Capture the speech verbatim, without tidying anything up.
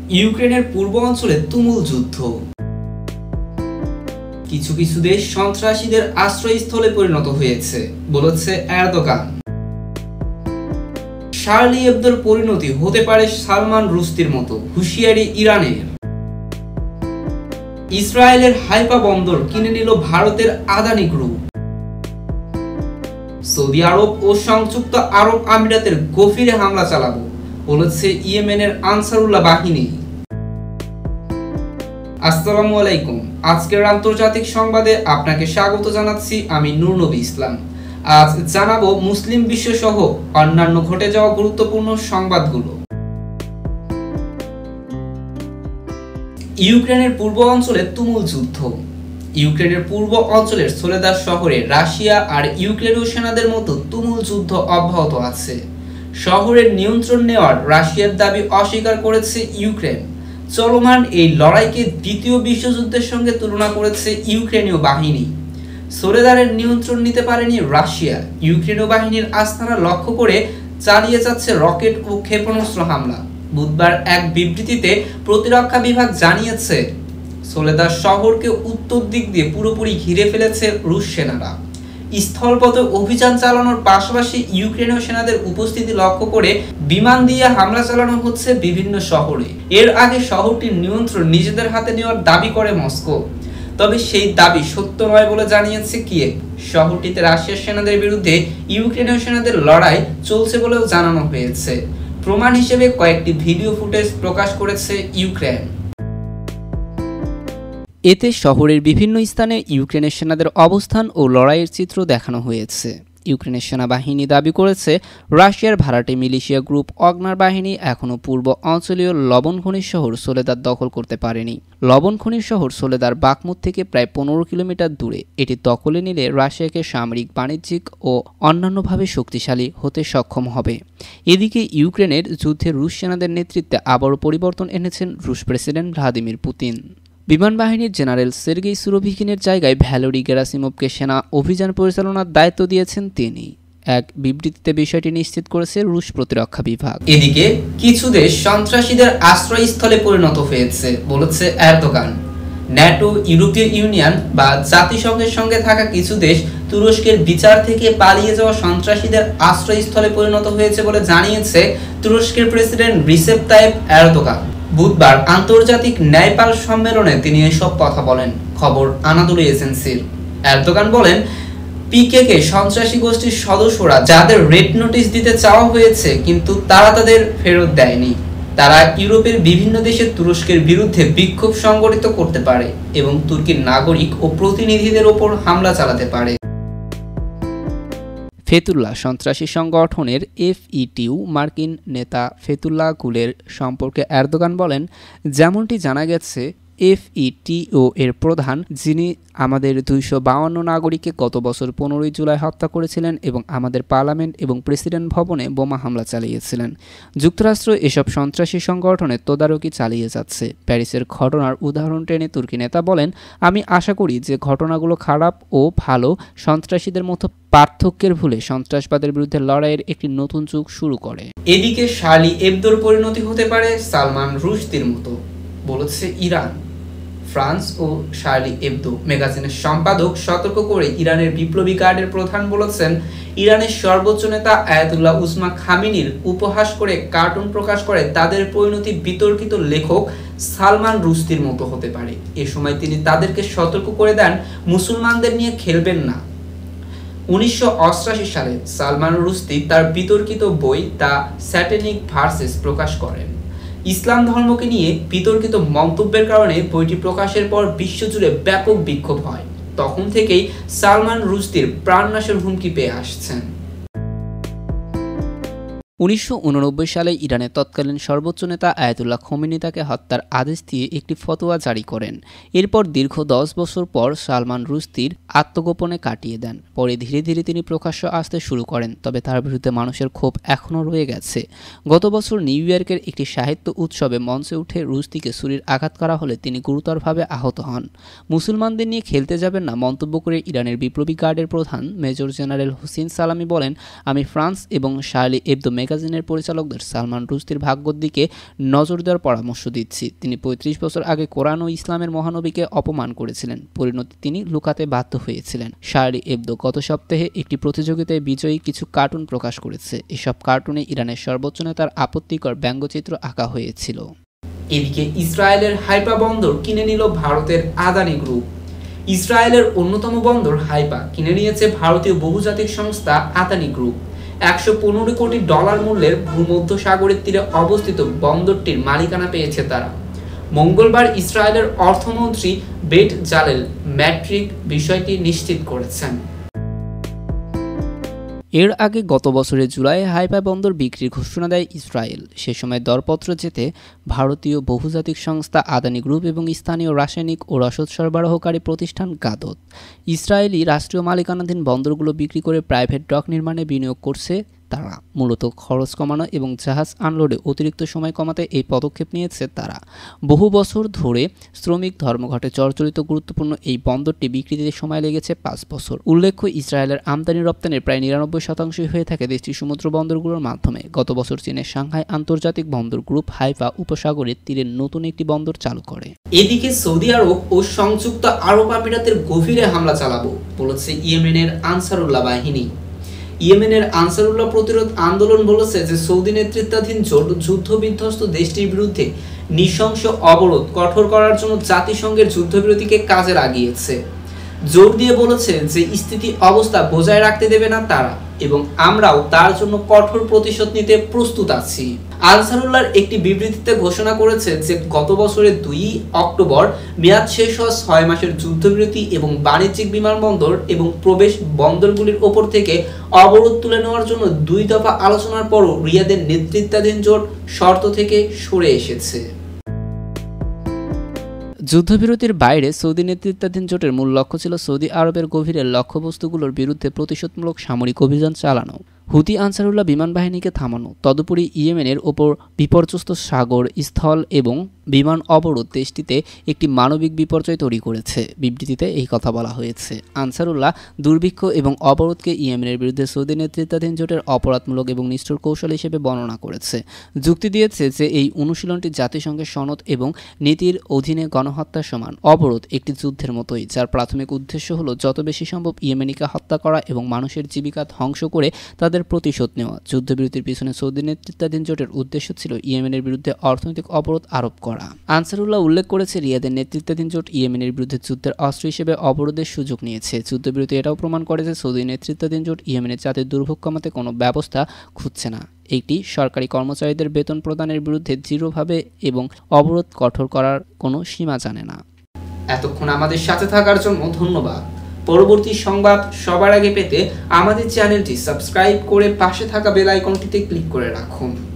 ইউক্রেনের পূর্ব অঞ্চলে তুমুল যুদ্ধ। কিছু কিছু দেশ সন্ত্রাসীদের আশ্রয়স্থলে পরিণত হয়েছে বলেছে এরদোগান। শার্লি এবদোর পরিণতি হতে পারে সালমান রুশদির মতো, হুঁশিয়ারি ইরানের। ইসরায়েলের হাইফা বন্দর কিনে নিল ভারতের আদানি গ্রুপ। সৌদি আরব ও সংযুক্ত আরব আমিরাতের গভীরে হামলা চালাবো বলেছে ইয়েমেনের আনসারুল্লাহ বাহিনী। আসসালামু আলাইকুম। আজকের আন্তর্জাতিক সংবাদে আপনাকে স্বাগত জানাচ্ছি আমি নূর নবী ইসলাম। আজ জানাবো মুসলিম বিশ্ব সহ অন্যান্য ঘটে যাওয়া গুরুত্বপূর্ণ সংবাদগুলো। ইউক্রেনের পূর্ব অঞ্চলে তুমুল যুদ্ধ। ইউক্রেনের পূর্ব অঞ্চলের সোলেদার শহরে রাশিয়া আর ইউক্রেনীয় সেনাদের মধ্যে তুমুল যুদ্ধ অব্যাহত আছে। শহরের নিয়ন্ত্রণ নেওয়ার রাশিয়ার দাবি অস্বীকার করেছে ইউক্রেন। চলমান এই লড়াইকে দ্বিতীয় বিশ্বযুদ্ধের সঙ্গে তুলনা করেছে ইউক্রেনীয় বাহিনী। সোলেদারের নিয়ন্ত্রণ নিতে পারেনি রাশিয়া। ইউক্রেনীয় বাহিনীর আস্তানা লক্ষ্য করে চালিয়ে যাচ্ছে রকেট ও ক্ষেপণাস্ত্র হামলা। বুধবার এক বিবৃতিতে প্রতিরক্ষা বিভাগ জানিয়েছে সোলেদার শহরকে উত্তর দিক দিয়ে পুরোপুরি ঘিরে ফেলেছে রুশ সেনারা। স্থলপথে অভিযান চালানোর পাশাপাশি ইউক্রেনীয় সেনাদের উপস্থিতি লক্ষ্য করে বিমান দিয়ে হামলা চালানো হচ্ছে বিভিন্ন শহরে। এর আগে শহরটির নিয়ন্ত্রণ নিজেদের হাতে নেওয়ার দাবি করে মস্কো, তবে সেই দাবি সত্য নয় বলে জানিয়েছে কিয়েভ। শহরটিতে রাশিয়ার সেনাদের বিরুদ্ধে ইউক্রেনীয় সেনাদের লড়াই চলছে বলেও জানানো হয়েছে। প্রমাণ হিসেবে কয়েকটি ভিডিও ফুটেজ প্রকাশ করেছে ইউক্রেন। এতে শহরের বিভিন্ন স্থানে ইউক্রেনের সেনাদের অবস্থান ও লড়াইয়ের চিত্র দেখানো হয়েছে। ইউক্রেনের সেনাবাহিনী দাবি করেছে রাশিয়ার ভাড়াটে মিলিশিয়া গ্রুপ ওয়াগনার বাহিনী এখনও পূর্ব অঞ্চলীয় লবণ খনির শহর সোলেদার দখল করতে পারেনি। লবণ খনির শহর সোলেদার বাকমুত থেকে প্রায় পনেরো কিলোমিটার দূরে। এটি দখলে নিলে রাশিয়াকে সামরিক, বাণিজ্যিক ও অন্যান্যভাবে শক্তিশালী হতে সক্ষম হবে। এদিকে ইউক্রেনের যুদ্ধে রুশ সেনাদের নেতৃত্বে আবারও পরিবর্তন এনেছেন রুশ প্রেসিডেন্ট ভ্লাদিমির পুতিন। বিমান বাহিনীর জেনারেল সের্গেই সুরোভিকিনের জায়গায় ভ্যালেরি গেরাসিমোভকে সেনা অভিযান পরিচালনার দায়িত্ব দিয়েছেন তিনি। এক বিবৃতিতে বিষয়টি নিশ্চিত করেছে রুশ প্রতিরক্ষা বিভাগ। এদিকে কিছু দেশ সন্ত্রাসীদের আশ্রয়স্থলে পরিণত হয়েছে বলেছে এরদোগান। ন্যাটো, ইউরোপীয় ইউনিয়ন বা জাতিসংঘের সঙ্গে থাকা কিছু দেশ তুরস্কের বিচার থেকে পালিয়ে যাওয়া সন্ত্রাসীদের আশ্রয়স্থলে পরিণত হয়েছে বলে জানিয়েছে তুরস্কের প্রেসিডেন্ট রিসেপ তাইপ এরদোগান। বুধবার আন্তর্জাতিক ন্যায়পাল সম্মেলনে তিনি এসব কথা বলেন। খবর আনাদোলু এজেন্সির। এরদোগান বলেন, পিকেকে সন্ত্রাসী গোষ্ঠীর সদস্যরা যাদের রেড নোটিশ দিতে চাওয়া হয়েছে কিন্তু তারা তাদের ফেরত দেয়নি, তারা ইউরোপের বিভিন্ন দেশে তুরস্কের বিরুদ্ধে বিক্ষোভ সংগঠিত করতে পারে এবং তুর্কির নাগরিক ও প্রতিনিধিদের ওপর হামলা চালাতে পারে। ফেতুল্লাহ সন্ত্রাসী সংগঠনের এফইটিউ মার্কিন নেতা ফেতুল্লাহ গুলের সম্পর্কে এরদোগান বলেন, যেমনটি জানা গেছে এফইটিও এর প্রধান, যিনি আমাদের দুইশো বাউান্ন নাগরিককে গত বছর পনেরোই জুলাই হত্যা করেছিলেন এবং আমাদের পার্লামেন্ট এবং প্রেসিডেন্ট ভবনে বোমা হামলা চালিয়েছিলেন। যুক্তরাষ্ট্র এসব সন্ত্রাসী সংগঠনের তদারকি চালিয়ে যাচ্ছে। প্যারিসের ঘটনার উদাহরণ টেনে তুর্কি নেতা বলেন, আমি আশা করি যে ঘটনাগুলো খারাপ ও ভালো সন্ত্রাসীদের মতো পার্থক্যের ভুলে সন্ত্রাসবাদের বিরুদ্ধে লড়াইয়ের একটি নতুন যুগ শুরু করে। এদিকে শার্লি এবদোর পরিণতি হতে পারে সালমান রুশদির মতো বলেছে ইরান। ফ্রান্স ও শার্লি এবদো ম্যাগাজিনের সম্পাদক সতর্ক করে ইরানের বিপ্লবী গার্ডের প্রধান বলেছেন, ইরানের সর্বোচ্চ নেতা আয়াতুল্লাহ উজমা খামেনির উপহাস করে কার্টুন প্রকাশ করে তাদের পরিণতি বিতর্কিত লেখক সালমান রুশদির মতো হতে পারে। এ সময় তিনি তাদেরকে সতর্ক করে দেন, মুসলমানদের নিয়ে খেলবেন না। উনিশশো অষ্টাশি সালে সালমান রুশদি তার বিতর্কিত বই দ্য স্যাটানিক ভার্সেস প্রকাশ করেন। ইসলাম ধর্মকে নিয়ে বিতর্কিত মন্তব্যের কারণে বইটি প্রকাশের পর বিশ্বজুড়ে ব্যাপক বিক্ষোভ হয়। তখন থেকেই সালমান রুশদির প্রাণনাশের হুমকি পেয়ে আসছেন। উনিশশো উননব্বই সালে ইরানের তৎকালীন সর্বোচ্চ নেতা আয়াতুল্লাহ খোমেনি তাকে হত্যার আদেশ দিয়ে একটি ফতোয়া জারি করেন। এরপর দীর্ঘ দশ বছর পর সালমান রুশদির আত্মগোপনে কাটিয়ে দেন। পরে ধীরে ধীরে তিনি প্রকাশ্য আসতে শুরু করেন, তবে তার বিরুদ্ধে মানুষের ক্ষোভ এখনও রয়ে গেছে। গত বছর নিউ ইয়র্কের একটি সাহিত্য উৎসবে মঞ্চে উঠে রুশদিকে ছুরির আঘাত করা হলে তিনি গুরুতরভাবে আহত হন। মুসলমানদের নিয়ে খেলতে যাবেন না মন্তব্য করে ইরানের বিপ্লবী গার্ডের প্রধান মেজর জেনারেল হুসেইন সালামি বলেন, আমি ফ্রান্স এবং শার্লি এবদো ম্যাগাজিনের পরিচালকদের সালমান রুশদির ভাগ্যের দিকে নজর দেওয়ার পরামর্শ দিচ্ছি। তিনি পঁয়ত্রিশ বছর আগে কোরআন ও ইসলামের মহানবীকে অপমান করেছিলেন। পরিণতি তিনি লুকাতে বাধ্য হয়েছিলেন। শার্লি এবদো গত সপ্তাহে একটি প্রতিযোগিতায় বিজয়ী কিছু কার্টুন প্রকাশ করেছে। এসব কার্টুনে ইরানের সর্বোচ্চ নেতার আপত্তিকর ব্যঙ্গচিত্র আঁকা হয়েছিল। এদিকে ইসরায়েলের হাইফা বন্দর কিনে নিল ভারতের আদানি গ্রুপ। ইসরায়েলের অন্যতম বন্দর হাইফা কিনে নিয়েছে ভারতীয় বহুজাতিক সংস্থা আদানি গ্রুপ। একশো পনেরো কোটি ডলার মূল্যের ভূমধ্যসাগরের তীরে অবস্থিত বন্দরটির মালিকানা পেয়েছে তারা। মঙ্গলবার ইসরায়েলের অর্থমন্ত্রী বেট জালেল ম্যাট্রিক বিষয়টি নিশ্চিত করেছেন। এর আগে গত বছরের জুলাই হাইফা বন্দর বিক্রির ঘোষণা দেয় ইসরায়েল। সে সময় দরপত্র যেতে ভারতীয় বহুজাতিক সংস্থা আদানি গ্রুপ এবং স্থানীয় রাসায়নিক ও রসদ সরবরাহকারী প্রতিষ্ঠান গাদত ইসরায়েলি রাষ্ট্রীয় মালিকানাধীন বন্দরগুলো বিক্রি করে প্রাইভেট ডক নির্মাণে বিনিয়োগ করছে। তারা মূলত খরচ কমানো এবং জাহাজ আনলোডে অতিরিক্ত সময় কমাতে এই পদক্ষেপ নিয়েছে তারা। বহু বছর ধরে শ্রমিক ধর্মঘটে জর্জরিত গুরুত্বপূর্ণ এই বন্দরটি বিক্রিতে সময় লেগেছে পাঁচ বছর। উল্লেখ্য, ইসরায়েলের আমদানি রপ্তানির প্রায় নিরানব্বই শতাংশই হয়ে থাকে দেশটির সমুদ্র বন্দরগুলোর মাধ্যমে। গত বছর চীনের সাংহাই আন্তর্জাতিক বন্দর গ্রুপ হাইফা উপসাগরের তীরে নতুন একটি বন্দর চালু করে। এদিকে সৌদি আরব ও সংযুক্ত আরব আমিরাতের গভীরে হামলা চালাবো বলেছে ইয়েমেনের আনসারুল্লাহ বাহিনী। ইয়েমেনের আনসারুল্লাহ প্রতিরোধ আন্দোলন বলেছে যে সৌদি নেতৃত্বাধীন জোট যুদ্ধবিধ্বস্ত দেশটির বিরুদ্ধে নৃশংস অবরোধ কঠোর করার জন্য জাতিসংঘের যুদ্ধবিরতিকে কাজে লাগিয়েছে। জোর দিয়ে বলেছে যে স্থিতি অবস্থা বজায় রাখতে দেবে না তারা, এবং আমরাও তার জন্য কঠোর প্রতিশোধ নিতে প্রস্তুত আছি। আনসারুল্লাহর একটি বিবৃতিতে ঘোষণা করেছে যে গত বছরের দুই অক্টোবর মেয়াদ শেষ হওয়া ছয় মাসের যুদ্ধবিরতি এবং বাণিজ্যিক বিমানবন্দর এবং প্রবেশ বন্দরগুলির ওপর থেকে অবরোধ তুলে নেওয়ার জন্য দুই দফা আলোচনার পরও রিয়াদের নেতৃত্বাধীন জোট শর্ত থেকে সরে এসেছে। যুদ্ধবিরতির বাইরে সৌদি নেতৃত্বাধীন জোটের মূল লক্ষ্য ছিল সৌদি আরবের গভীরের লক্ষ্যবস্তুগুলোর বিরুদ্ধে প্রতিশোধমূলক সামরিক অভিযান চালানো, হুতি আনসারুল্লাহ বিমান বাহিনীকে থামানো, তদুপরি ইয়েমেনের ওপর বিপর্যস্ত সাগর, স্থল এবং বিমান অবরোধ দেশটিতে একটি মানবিক বিপর্যয় তৈরি করেছে। বিবৃতিতে এই কথা বলা হয়েছে। আনসারুল্লাহ দুর্ভিক্ষ এবং অবরোধকে ইয়েমেনের বিরুদ্ধে সৌদি নেতৃত্বাধীন জোটের অপরাধমূলক এবং নিষ্ঠুর কৌশল হিসেবে বর্ণনা করেছে। যুক্তি দিয়েছে যে এই অনুশীলনটি জাতিসংঘের সনদ এবং নীতির অধীনে গণহত্যার সমান। অবরোধ একটি যুদ্ধের মতোই, যার প্রাথমিক উদ্দেশ্য হলো যত বেশি সম্ভব ইয়েমেনিকে হত্যা করা এবং মানুষের জীবিকা ধ্বংস করে তাদের প্রতিশোধ নেওয়া। যুদ্ধবিরতির পিছনে সৌদি নেতৃত্বাধীন জোটের উদ্দেশ্য ছিল ইয়েমেনের বিরুদ্ধে অর্থনৈতিক অবরোধ আরোপ করা। আনসারুল্লাহ উল্লেখ করেছে, রিয়াদের নেতৃত্বাধীন জোট ইয়েমেনের বিরুদ্ধে যুদ্ধের অস্ত্র হিসেবে অবরোধের সুযোগ নিয়েছে। যুদ্ধবিরতি এটাও প্রমাণ করে যে সৌদি নেতৃত্বাধীন জোট ইয়েমেনের জাতির দুর্ভোগ কমাতে কোনো ব্যবস্থা খুঁজছে না। একটি সরকারি কর্মচারীদের বেতন প্রদানের বিরুদ্ধে দৃঢ়ভাবে এবং অবরোধ কঠোর করার কোনো সীমা জানে না। এতক্ষণ আমাদের সাথে থাকার জন্য ধন্যবাদ। পরবর্তী সংবাদ সবার আগে পেতে আমাদের চ্যানেলটি সাবস্ক্রাইব করে পাশে থাকা বেল আইকনটিতে ক্লিক করে রাখুন।